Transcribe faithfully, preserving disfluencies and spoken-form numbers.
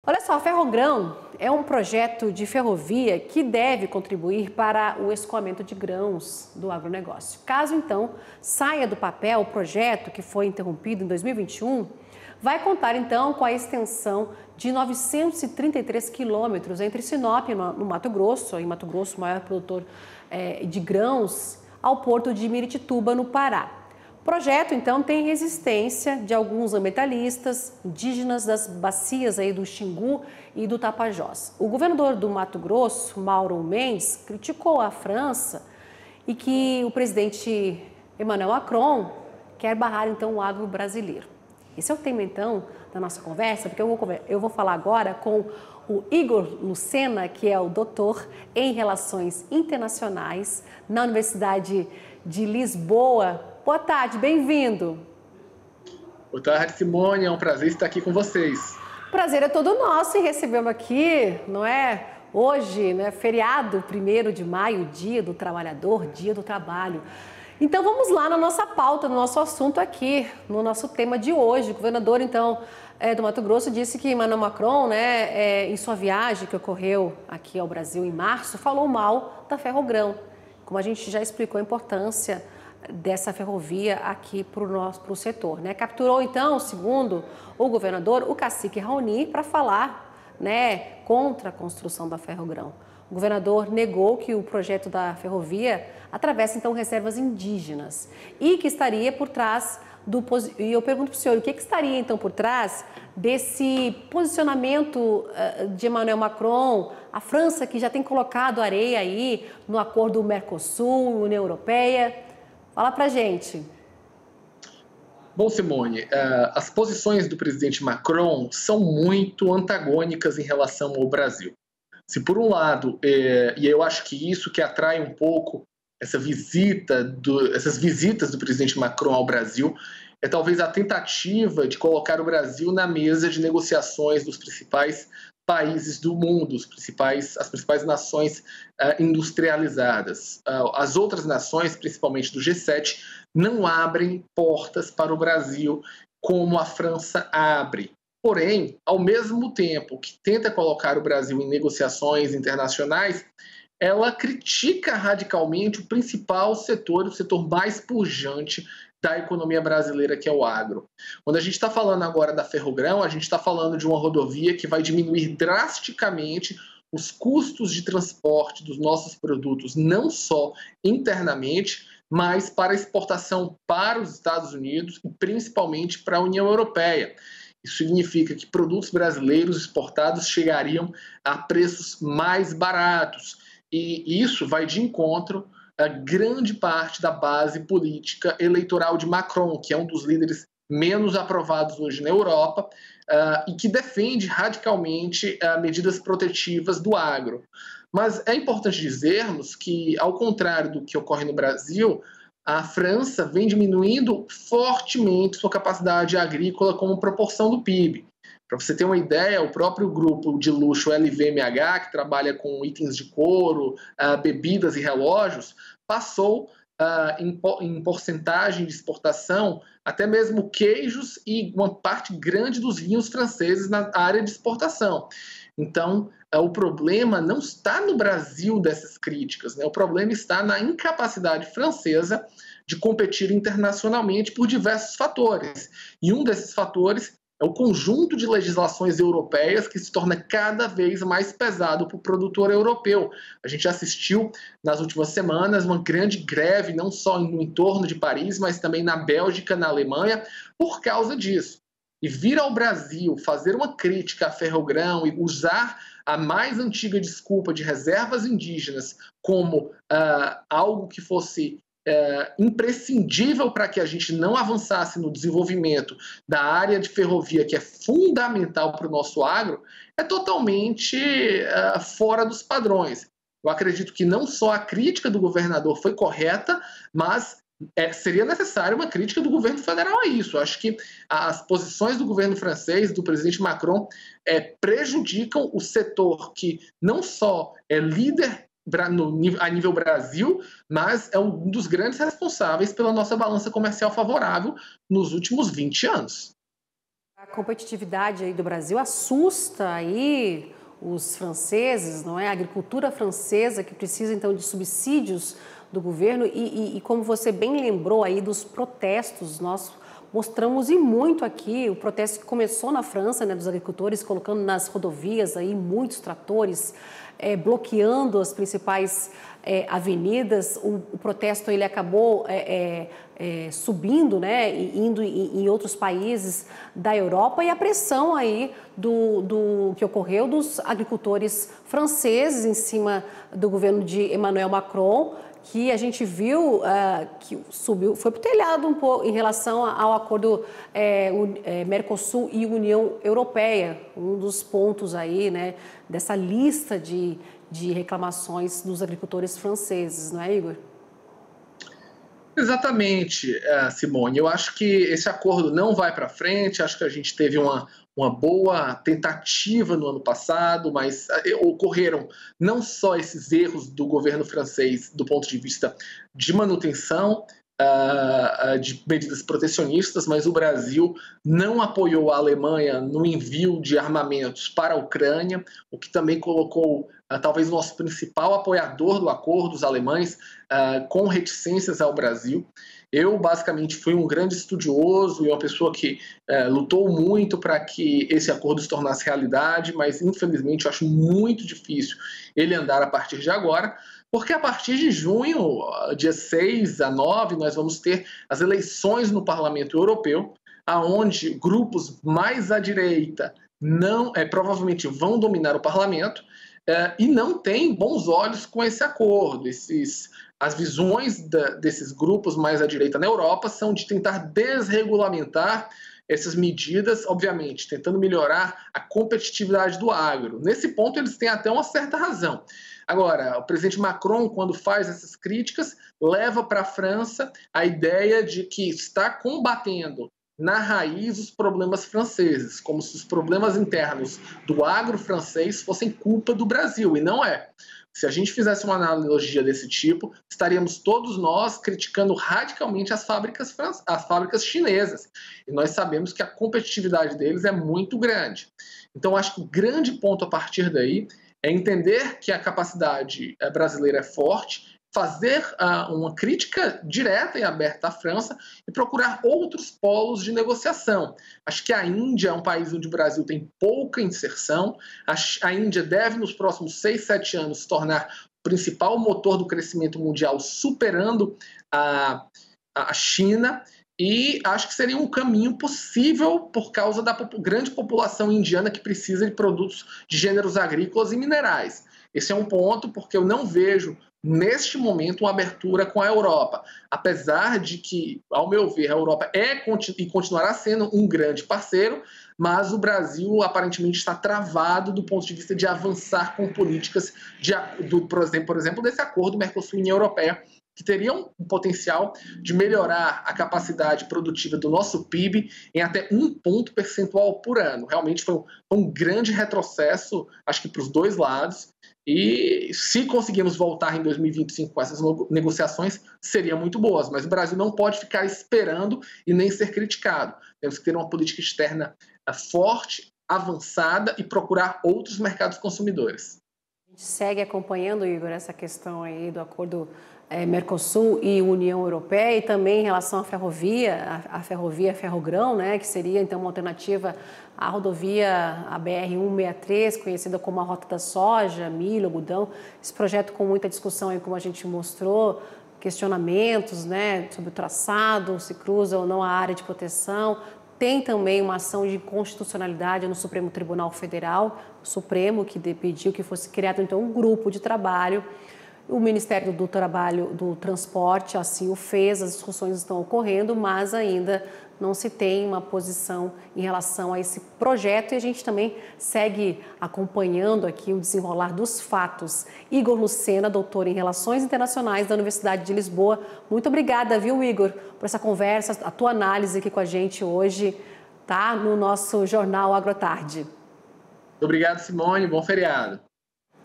Olha só, a Ferrogrão é um projeto de ferrovia que deve contribuir para o escoamento de grãos do agronegócio. Caso, então, saia do papel o projeto que foi interrompido em dois mil e vinte e um, vai contar, então, com a extensão de novecentos e trinta e três quilômetros entre Sinop, no Mato Grosso, em Mato Grosso, o maior produtor é, de grãos, ao porto de Miritituba, no Pará. O projeto, então, tem resistência de alguns ambientalistas indígenas das bacias aí do Xingu e do Tapajós. O governador do Mato Grosso, Mauro Mendes, criticou a França e que o presidente Emmanuel Macron quer barrar, então, o agro brasileiro. Esse é o tema, então, da nossa conversa, porque eu vou, eu vou falar agora com o Igor Lucena, que é o doutor em Relações Internacionais na Universidade de Lisboa. Boa tarde, bem-vindo. Boa tarde, Simone, é um prazer estar aqui com vocês. Prazer é todo nosso e recebemos aqui, não é? Hoje, né, feriado, primeiro de maio, Dia do Trabalhador, Dia do Trabalho. Então vamos lá na nossa pauta, no nosso assunto aqui, no nosso tema de hoje. O governador, então, é, do Mato Grosso disse que Emmanuel Macron, né, é, em sua viagem que ocorreu aqui ao Brasil em março, falou mal da Ferrogrão. Como a gente já explicou a importância dessa ferrovia aqui para o nosso pro setor, né? Capturou, então, segundo o governador, o cacique Raoni para falar, né, contra a construção da Ferrogrão. O governador negou que o projeto da ferrovia atravessa, então, reservas indígenas e que estaria por trás do... E eu pergunto para o senhor, o que, que estaria, então, por trás desse posicionamento de Emmanuel Macron, a França, que já tem colocado areia aí no acordo Mercosul, União Europeia? Fala pra gente. Bom, Simone, as posições do presidente Macron são muito antagônicas em relação ao Brasil. Se por um lado, é, e eu acho que isso que atrai um pouco essa visita do, essas visitas do presidente Macron ao Brasil, é talvez a tentativa de colocar o Brasil na mesa de negociações dos principais países do mundo, os principais, as principais nações uh, industrializadas. Uh, as outras nações, principalmente do G sete, não abrem portas para o Brasil como a França abre. Porém, ao mesmo tempo que tenta colocar o Brasil em negociações internacionais, ela critica radicalmente o principal setor, o setor mais pujante da economia brasileira, que é o agro. Quando a gente está falando agora da Ferrogrão, a gente está falando de uma rodovia que vai diminuir drasticamente os custos de transporte dos nossos produtos, não só internamente, mas para exportação para os Estados Unidos e principalmente para a União Europeia. Isso significa que produtos brasileiros exportados chegariam a preços mais baratos. E isso vai de encontro a grande parte da base política eleitoral de Macron, que é um dos líderes menos aprovados hoje na Europa, uh, e que defende radicalmente uh, medidas protetivas do agro. Mas é importante dizermos que, ao contrário do que ocorre no Brasil, a França vem diminuindo fortemente sua capacidade agrícola como proporção do P I B. Para você ter uma ideia, o próprio grupo de luxo L V M H, que trabalha com itens de couro, uh, bebidas e relógios, passou uh, em, em porcentagem de exportação até mesmo queijos e uma parte grande dos vinhos franceses na área de exportação. Então, uh, o problema não está no Brasil dessas críticas, né? O problema está na incapacidade francesa de competir internacionalmente por diversos fatores. E um desses fatores é o conjunto de legislações europeias que se torna cada vez mais pesado para o produtor europeu. A gente assistiu nas últimas semanas uma grande greve, não só no entorno de Paris, mas também na Bélgica, na Alemanha, por causa disso. E vir ao Brasil fazer uma crítica à Ferrogrão e usar a mais antiga desculpa de reservas indígenas como uh, algo que fosse É, imprescindível para que a gente não avançasse no desenvolvimento da área de ferrovia, que é fundamental para o nosso agro, é totalmente é, fora dos padrões. Eu acredito que não só a crítica do governador foi correta, mas é, seria necessária uma crítica do governo federal a isso. Eu acho que as posições do governo francês, do presidente Macron, é, prejudicam o setor que não só é líder a nível Brasil, mas é um dos grandes responsáveis pela nossa balança comercial favorável nos últimos vinte anos. A competitividade aí do Brasil assusta aí os franceses, não é? A agricultura francesa que precisa então de subsídios do governo e, e, e como você bem lembrou aí dos protestos, nós mostramos e muito aqui o protesto que começou na França, né, dos agricultores colocando nas rodovias aí muitos tratores, é, bloqueando as principais é, avenidas. O, o protesto ele acabou é, é, é, subindo, né, e indo em, em outros países da Europa e a pressão aí do, do que ocorreu dos agricultores franceses em cima do governo de Emmanuel Macron, que a gente viu uh, que subiu, foi para o telhado um pouco em relação ao acordo é, é, Mercosul e União Europeia, um dos pontos aí, né, dessa lista de, de reclamações dos agricultores franceses, não é, Igor? Exatamente, Simone. Eu acho que esse acordo não vai para frente, acho que a gente teve uma, uma boa tentativa no ano passado, mas ocorreram não só esses erros do governo francês do ponto de vista de manutenção uh, de medidas protecionistas, mas o Brasil não apoiou a Alemanha no envio de armamentos para a Ucrânia, o que também colocou uh, talvez o nosso principal apoiador do acordo, os alemães, uh, com reticências ao Brasil. Eu, basicamente, fui um grande estudioso e uma pessoa que é, lutou muito para que esse acordo se tornasse realidade, mas, infelizmente, eu acho muito difícil ele andar a partir de agora, porque a partir de junho, dia seis a nove, nós vamos ter as eleições no Parlamento Europeu, aonde grupos mais à direita não, é, provavelmente vão dominar o parlamento é, e não têm bons olhos com esse acordo. Esses... As visões da, desses grupos mais à direita na Europa são de tentar desregulamentar essas medidas, obviamente, tentando melhorar a competitividade do agro. Nesse ponto, eles têm até uma certa razão. Agora, o presidente Macron, quando faz essas críticas, leva para a França a ideia de que está combatendo na raiz os problemas franceses, como se os problemas internos do agro francês fossem culpa do Brasil, e não é. Se a gente fizesse uma analogia desse tipo, estaríamos todos nós criticando radicalmente as fábricas, as fábricas chinesas. E nós sabemos que a competitividade deles é muito grande. Então, acho que o grande ponto a partir daí é entender que a capacidade brasileira é forte, fazer uh, uma crítica direta e aberta à França e procurar outros polos de negociação. Acho que a Índia é um país onde o Brasil tem pouca inserção. A, a Índia deve, nos próximos seis, sete anos, se tornar o principal motor do crescimento mundial, superando a, a China. E acho que seria um caminho possível por causa da grande população indiana que precisa de produtos de gêneros agrícolas e minerais. Esse é um ponto porque eu não vejo, neste momento, uma abertura com a Europa. Apesar de que, ao meu ver, a Europa é e continuará sendo um grande parceiro, mas o Brasil aparentemente está travado do ponto de vista de avançar com políticas, de, do, por exemplo, por exemplo, desse acordo Mercosul-União Europeia, que teriam um potencial de melhorar a capacidade produtiva do nosso P I B em até um ponto percentual por ano. Realmente foi um, um grande retrocesso, acho que para os dois lados, e se conseguirmos voltar em dois mil e vinte e cinco com essas negociações, seriam muito boas, mas o Brasil não pode ficar esperando e nem ser criticado. Temos que ter uma política externa forte, avançada e procurar outros mercados consumidores. A gente segue acompanhando, Igor, essa questão aí do acordo é, Mercosul e União Europeia e também em relação à ferrovia, a, a ferrovia Ferrogrão, né, que seria então uma alternativa à rodovia, a B R cento e sessenta e três, conhecida como a Rota da Soja, milho, algodão. Esse projeto com muita discussão aí, como a gente mostrou, questionamentos, né, sobre o traçado, se cruza ou não a área de proteção. Tem também uma ação de inconstitucionalidade no Supremo Tribunal Federal, o Supremo que pediu que fosse criado então um grupo de trabalho. O Ministério do Trabalho, do Transporte, assim o fez, as discussões estão ocorrendo, mas ainda não se tem uma posição em relação a esse projeto e a gente também segue acompanhando aqui o desenrolar dos fatos. Igor Lucena, doutor em Relações Internacionais da Universidade de Lisboa. Muito obrigada, viu, Igor, por essa conversa, a tua análise aqui com a gente hoje, tá? No nosso Jornal Agrotarde. Obrigado, Simone. Bom feriado.